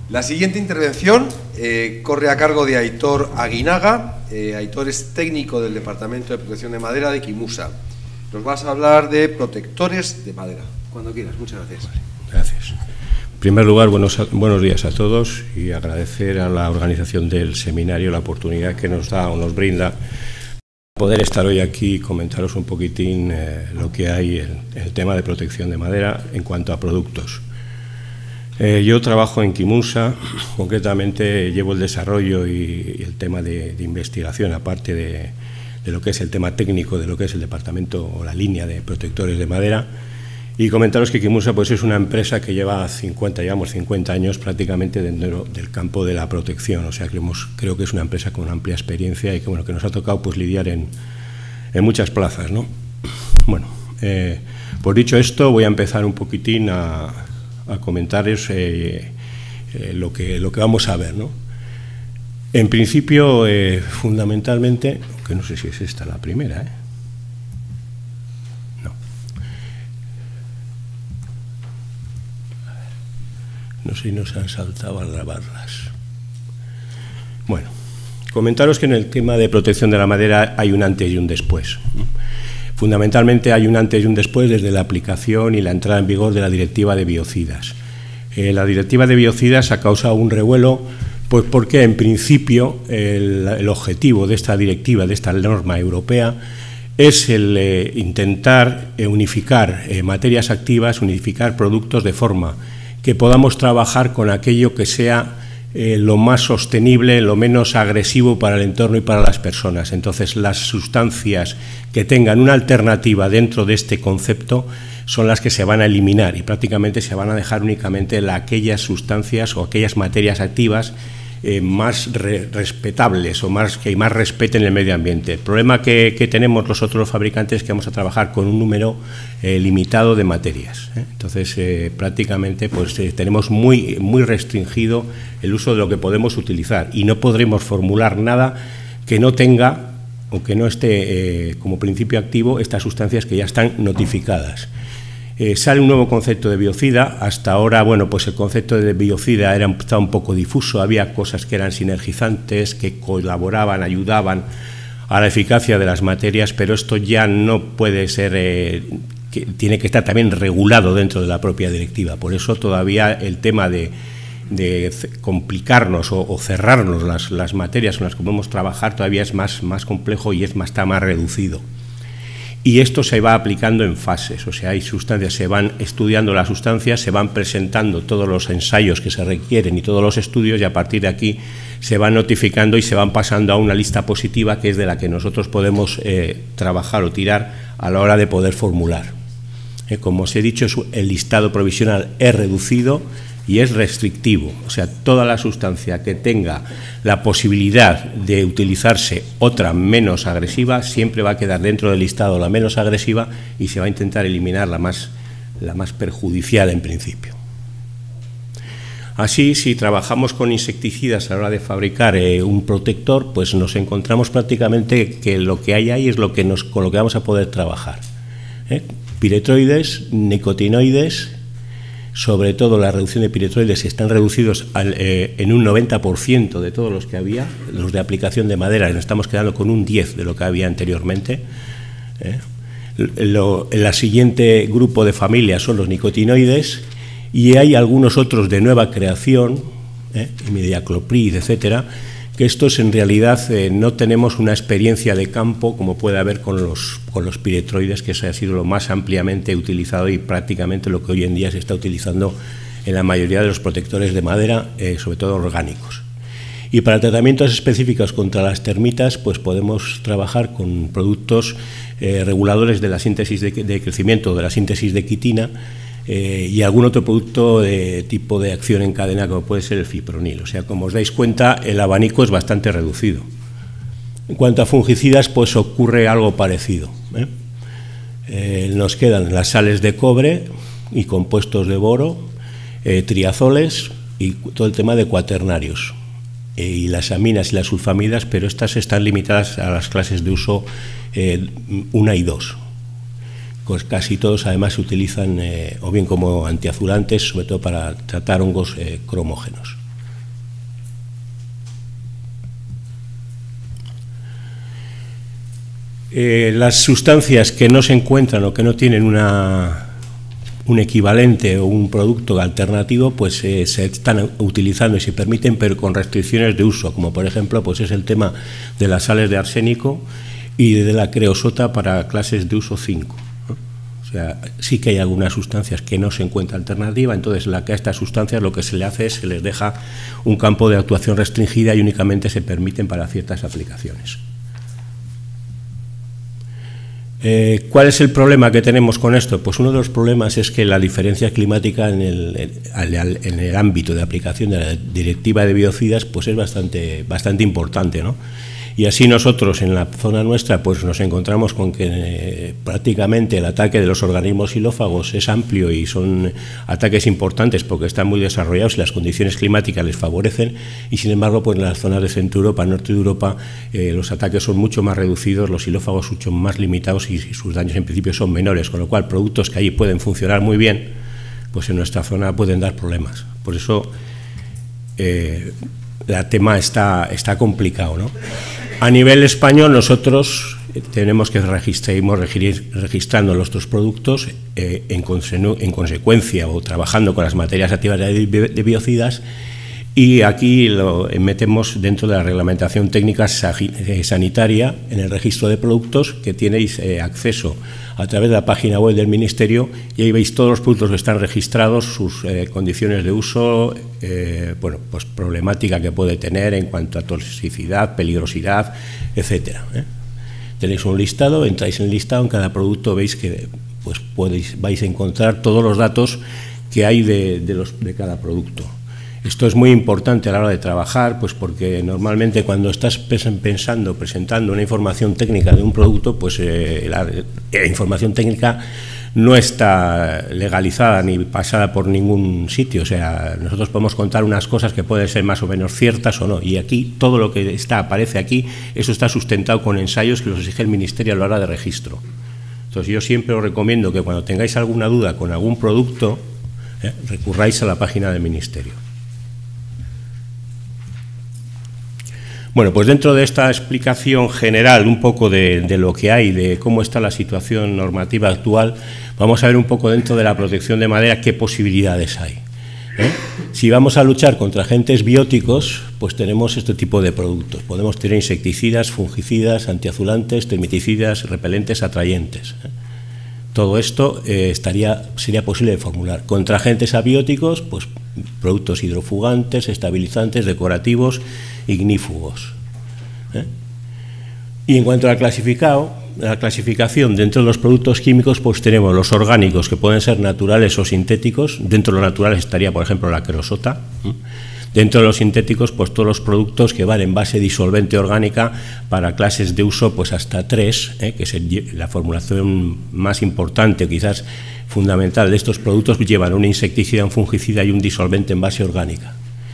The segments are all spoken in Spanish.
La siguiente intervención corre a cargo de Aitor Aguinaga. Aitor es técnico del Departamento de Protección de Madera de Quimusa. Nos vas a hablar de protectores de madera. Cuando quieras, muchas gracias. Vale, gracias. En primer lugar, buenos días a todos y agradecer a la organización del seminario la oportunidad que nos da o nos brinda poder estar hoy aquí y comentaros un poquitín lo que hay en el tema de protección de madera en cuanto a productos. Yo trabajo en Quimusa, concretamente llevo el desarrollo y el tema de investigación, aparte de lo que es el tema técnico de lo que es el departamento o la línea de protectores de madera. Y comentaros que Quimusa pues, es una empresa que llevamos 50 años prácticamente dentro del campo de la protección, o sea, creo que es una empresa con amplia experiencia y que, bueno, que nos ha tocado pues, lidiar en muchas plazas, ¿no? Bueno, pues dicho esto, voy a empezar un poquitín a comentaros lo que vamos a ver, ¿no? En principio, fundamentalmente, aunque no sé si es esta la primera, no sé si nos han saltado al grabarlas. Bueno, comentaros que en el tema de protección de la madera hay un antes y un después. Fundamentalmente hay un antes y un después desde la aplicación y la entrada en vigor de la Directiva de Biocidas. La Directiva de Biocidas ha causado un revuelo, pues porque en principio el objetivo de esta directiva, de esta norma europea, es el intentar unificar materias activas, unificar productos de forma que podamos trabajar con aquello que sea lo más sostenible, lo menos agresivo para el entorno y para las personas. Entonces, las sustancias que tengan una alternativa dentro de este concepto son las que se van a eliminar y prácticamente se van a dejar únicamente aquellas sustancias o aquellas materias activas más respetables o que más respeten el medio ambiente. El problema que tenemos los otros fabricantes es que vamos a trabajar con un número limitado de materias. Entonces, prácticamente pues, tenemos muy restringido el uso de lo que podemos utilizar y no podremos formular nada que no tenga o que no esté como principio activo estas sustancias que ya están notificadas. Sale un nuevo concepto de biocida. Hasta ahora, bueno, pues el concepto de biocida estaba un poco difuso, había cosas que eran sinergizantes, que colaboraban, ayudaban a la eficacia de las materias, pero esto ya no puede ser, tiene que estar también regulado dentro de la propia directiva. Por eso todavía el tema de complicarnos o cerrarnos las materias con las que podemos trabajar todavía es más complejo y está más reducido. Y esto se va aplicando en fases, o sea, hay sustancias, se van estudiando las sustancias, se van presentando todos los ensayos que se requieren y todos los estudios y a partir de aquí se van notificando y se van pasando a una lista positiva que es de la que nosotros podemos trabajar o tirar a la hora de poder formular. Como os he dicho, el listado provisional es reducido y es restrictivo, o sea, toda la sustancia que tenga la posibilidad de utilizarse otra menos agresiva siempre va a quedar dentro del listado la menos agresiva y se va a intentar eliminar la más perjudicial en principio. Así, si trabajamos con insecticidas a la hora de fabricar un protector, pues nos encontramos prácticamente que lo que hay ahí es con lo que vamos a poder trabajar. Piretroides, nicotinoides. Sobre todo la reducción de piretroides están reducidos en un 90% de todos los que había, los de aplicación de madera, nos estamos quedando con un 10% de lo que había anteriormente. El siguiente grupo de familias son los nicotinoides y hay algunos otros de nueva creación, imidacloprid, etcétera, que estos en realidad no tenemos una experiencia de campo como puede haber con los piretroides, que eso ha sido lo más ampliamente utilizado y prácticamente lo que hoy en día se está utilizando en la mayoría de los protectores de madera, sobre todo orgánicos. Y para tratamientos específicos contra las termitas, pues podemos trabajar con productos reguladores de la síntesis de crecimiento, de la síntesis de quitina, y algún otro producto de tipo de acción en cadena como puede ser el fipronil. O sea, como os dais cuenta, el abanico es bastante reducido. En cuanto a fungicidas, pues ocurre algo parecido. Nos quedan las sales de cobre y compuestos de boro, triazoles y todo el tema de cuaternarios. Y las aminas y las sulfamidas, pero estas están limitadas a las clases de uso 1 y 2. Pues casi todos además se utilizan o bien como antiazulantes, sobre todo para tratar hongos cromógenos. Las sustancias que no se encuentran o que no tienen un equivalente o un producto alternativo, pues se están utilizando y se permiten, pero con restricciones de uso, como por ejemplo pues es el tema de las sales de arsénico y de la creosota para clases de uso 5. O sea, sí que hay algunas sustancias que no se encuentra alternativa, entonces a estas sustancias lo que se le hace es se les deja un campo de actuación restringida y únicamente se permiten para ciertas aplicaciones. ¿Cuál es el problema que tenemos con esto? Pues uno de los problemas es que la diferencia climática en el ámbito de aplicación de la Directiva de Biocidas pues es bastante importante, ¿no? Y así nosotros en la zona nuestra pues nos encontramos con que prácticamente el ataque de los organismos xilófagos es amplio y son ataques importantes porque están muy desarrollados y las condiciones climáticas les favorecen, y sin embargo pues en las zonas de Centro Europa, Norte de Europa, los ataques son mucho más reducidos, los xilófagos mucho más limitados y sus daños en principio son menores, con lo cual productos que allí pueden funcionar muy bien, pues en nuestra zona pueden dar problemas. Por eso el tema está complicado, ¿no? A nivel español nosotros tenemos que seguimos registrando nuestros productos en consecuencia o trabajando con las materias activas de biocidas, y aquí lo metemos dentro de la reglamentación técnica sanitaria en el registro de productos, que tenéis acceso a través de la página web del Ministerio, y ahí veis todos los productos que están registrados, sus condiciones de uso, bueno, pues problemática que puede tener en cuanto a toxicidad, peligrosidad, etcétera. Tenéis un listado, entráis en el listado, en cada producto veis que pues vais a encontrar todos los datos que hay de cada producto. Esto es muy importante a la hora de trabajar, pues porque normalmente cuando estás presentando una información técnica de un producto, pues la información técnica no está legalizada ni pasada por ningún sitio. O sea, nosotros podemos contar unas cosas que pueden ser más o menos ciertas o no, y aquí todo lo que aparece aquí, eso está sustentado con ensayos que los exige el Ministerio a la hora de registro. Entonces yo siempre os recomiendo que cuando tengáis alguna duda con algún producto, recurráis a la página del Ministerio. Bueno, pues dentro de esta explicación general un poco de lo que hay, de cómo está la situación normativa actual, vamos a ver un poco dentro de la protección de madera qué posibilidades hay. Si vamos a luchar contra agentes bióticos, pues tenemos este tipo de productos. Podemos tener insecticidas, fungicidas, antiazulantes, termiticidas, repelentes, atrayentes. Todo esto sería posible de formular. Contra agentes abióticos, pues productos hidrofugantes, estabilizantes, decorativos, ignífugos. Y en cuanto al la clasificación dentro de los productos químicos, pues tenemos los orgánicos, que pueden ser naturales o sintéticos. Dentro de los naturales estaría, por ejemplo, la creosota. Dentro de los sintéticos, pues todos los productos que van en base disolvente orgánica para clases de uso, pues hasta 3, que es la formulación más importante, quizás fundamental de estos productos, llevan un insecticida, un fungicida y un disolvente en base orgánica.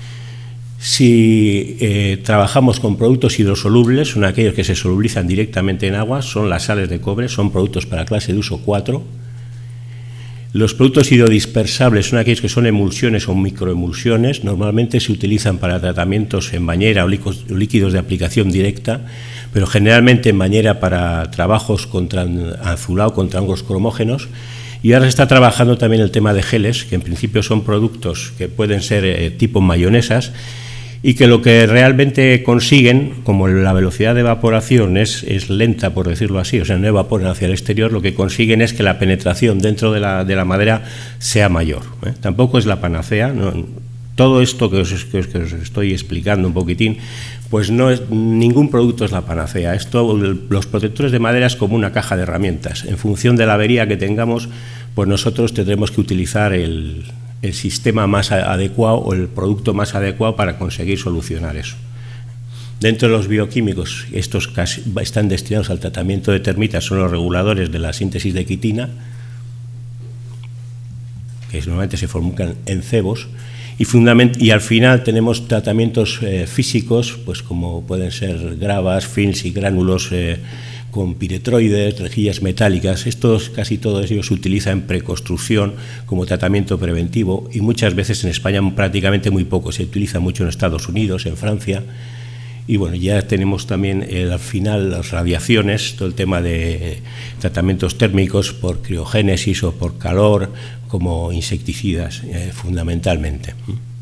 Si trabajamos con productos hidrosolubles, son aquellos que se solubilizan directamente en agua, son las sales de cobre, son productos para clase de uso 4. Los productos hidrodispersables son aquellos que son emulsiones o microemulsiones, normalmente se utilizan para tratamientos en bañera o líquidos de aplicación directa, pero generalmente en bañera para trabajos contra azulado, contra hongos cromógenos. Y ahora se está trabajando también el tema de geles, que en principio son productos que pueden ser tipo mayonesas, y que lo que realmente consiguen, como la velocidad de evaporación es lenta, por decirlo así, o sea, no evaporan hacia el exterior, lo que consiguen es que la penetración dentro de la madera sea mayor. Tampoco es la panacea, ¿no? Todo esto que os estoy explicando un poquitín, pues ningún producto es la panacea. Los protectores de madera es como una caja de herramientas. En función de la avería que tengamos, pues nosotros tendremos que utilizar el sistema más adecuado o el producto más adecuado para conseguir solucionar eso. Dentro de los bioquímicos, estos están destinados al tratamiento de termitas, son los reguladores de la síntesis de quitina, que normalmente se formulan en cebos, y al final tenemos tratamientos físicos, pues como pueden ser gravas, films y gránulos con piretroides, rejillas metálicas. Casi todos ellos se utilizan en preconstrucción como tratamiento preventivo, y muchas veces en España prácticamente muy poco. Se utiliza mucho en Estados Unidos, en Francia, Y bueno, ya tenemos también al final las radiaciones, todo el tema de tratamientos térmicos por criogénesis o por calor, como insecticidas, fundamentalmente.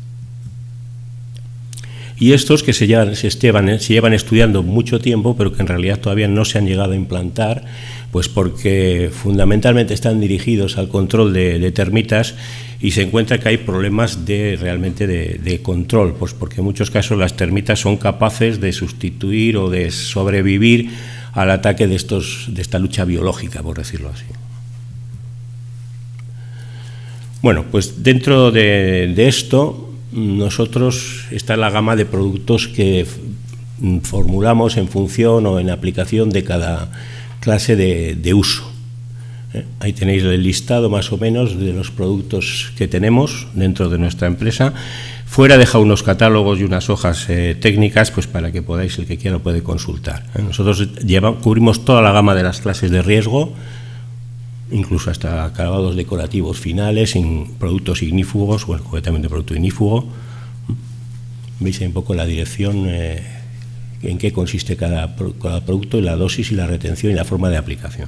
Y estos que se llevan estudiando mucho tiempo, pero que en realidad todavía no se han llegado a implantar, pues porque fundamentalmente están dirigidos al control de termitas, y se encuentra que hay problemas realmente de control, pues porque en muchos casos las termitas son capaces de sustituir o de sobrevivir al ataque de esta lucha biológica, por decirlo así. Bueno, pues dentro de esto, nosotros, esta es la gama de productos que formulamos en función o en aplicación de cada clase de uso. Ahí tenéis el listado más o menos de los productos que tenemos dentro de nuestra empresa. Fuera deja unos catálogos y unas hojas técnicas, pues para que podáis, el que quiera lo puede consultar. Nosotros cubrimos toda la gama de las clases de riesgo, incluso hasta acabados decorativos finales, en productos ignífugos, o concretamente producto ignífugo. Veis ahí un poco la dirección, en qué consiste cada producto, y la dosis y la retención y la forma de aplicación.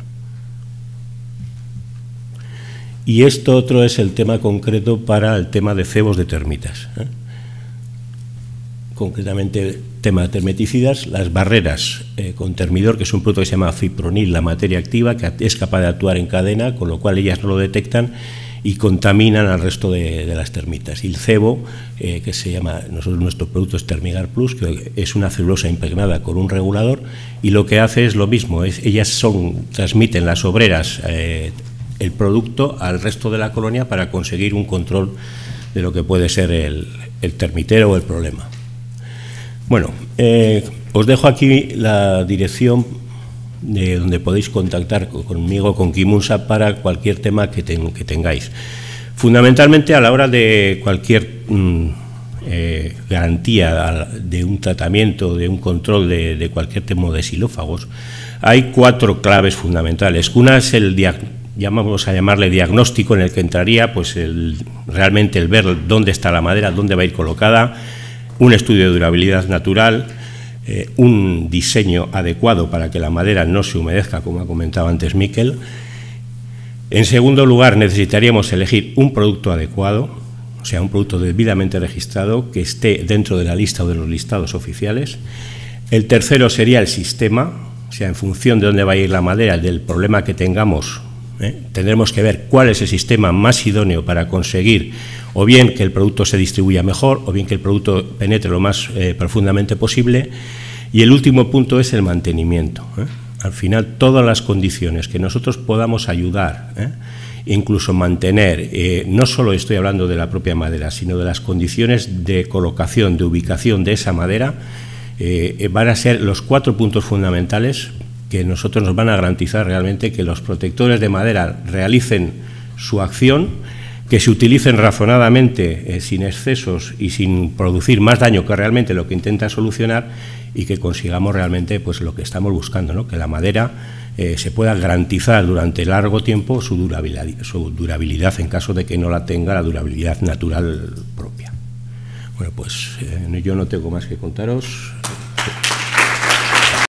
Y esto otro es el tema concreto para el tema de cebos de termitas. Concretamente, tema de termiticidas, las barreras con termidor, que es un producto que se llama fipronil, la materia activa, que es capaz de actuar en cadena, con lo cual ellas no lo detectan y contaminan al resto de las termitas. Y el cebo, que se llama, nuestro producto es Termigar Plus, que es una celulosa impregnada con un regulador, y lo que hace es lo mismo, ellas transmiten las obreras el producto al resto de la colonia para conseguir un control de lo que puede ser el termitero o el problema. Bueno, os dejo aquí la dirección de donde podéis contactar conmigo, con Quimunsa, para cualquier tema que tengáis. Fundamentalmente, a la hora de cualquier garantía de un tratamiento, de un control de cualquier tema de xilófagos, hay 4 claves fundamentales. Una es vamos a llamarle diagnóstico, en el que entraría pues realmente el ver dónde está la madera, dónde va a ir colocada, un estudio de durabilidad natural, un diseño adecuado para que la madera no se humedezca, como ha comentado antes Miquel. En segundo lugar, necesitaríamos elegir un producto adecuado, o sea, un producto debidamente registrado, que esté dentro de la lista o de los listados oficiales. El tercero sería el sistema, o sea, en función de dónde va a ir la madera, del problema que tengamos, tendremos que ver cuál es el sistema más idóneo para conseguir o bien que el producto se distribuya mejor, o bien que el producto penetre lo más profundamente posible. Y el último punto es el mantenimiento. Al final, todas las condiciones que nosotros podamos ayudar, incluso mantener, no solo estoy hablando de la propia madera, sino de las condiciones de colocación, de ubicación de esa madera, van a ser los 4 puntos fundamentales que nosotros nos van a garantizar realmente que los protectores de madera realicen su acción, que se utilicen razonadamente, sin excesos y sin producir más daño que realmente lo que intenta solucionar, y que consigamos realmente pues lo que estamos buscando, ¿no? Que la madera se pueda garantizar durante largo tiempo su durabilidad en caso de que no la tenga la durabilidad natural propia. Bueno, pues yo no tengo más que contaros.